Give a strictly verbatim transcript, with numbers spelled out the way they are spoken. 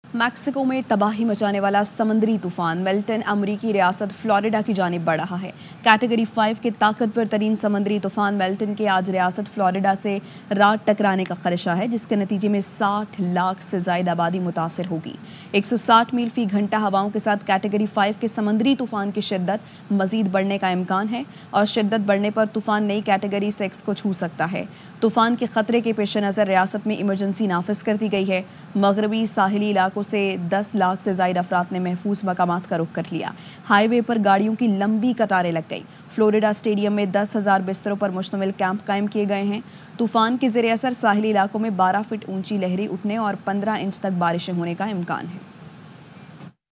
Mexico में तबाही मचाने वाला समुद्री तूफान मेल्टन अमरीकी रियासत फ्लोरिडा की जानिब बढ़ रहा है। कैटेगरी फाइव के ताकतवर तरीन समुद्री तूफान मेल्टन के आज रियासत फ्लोरिडा से रात टकराने का खदशा है, जिसके नतीजे में साठ लाख से ज्यादा आबादी मुतासर होगी। एक सौ साठ मील फी घंटा हवाओं के साथ कैटेगरी फाइव के समुद्री तूफान की शिद्दत मजीद बढ़ने का इम्कान है और शिद्दत बढ़ने पर तूफान नई कैटेगरी सिक्स को छू सकता है। तूफान के खतरे के पेश नज़र रियासत में इमरजेंसी नाफिज कर दी गई है। मगरबी साहिली इलाकों से दस लाख से ज़ायद अफराद ने महफूज मकामात का रुख कर लिया। हाईवे पर गाड़ियों की लंबी कतारें लग गई। फ्लोरिडा स्टेडियम में दस हज़ार बिस्तरों पर मुश्तमिल कैंप कायम किए गए हैं। तूफान के ज़रिए असर साहिली इलाकों में बारह फीट ऊंची लहरें उठने और पंद्रह इंच तक बारिशें होने का इम्कान है।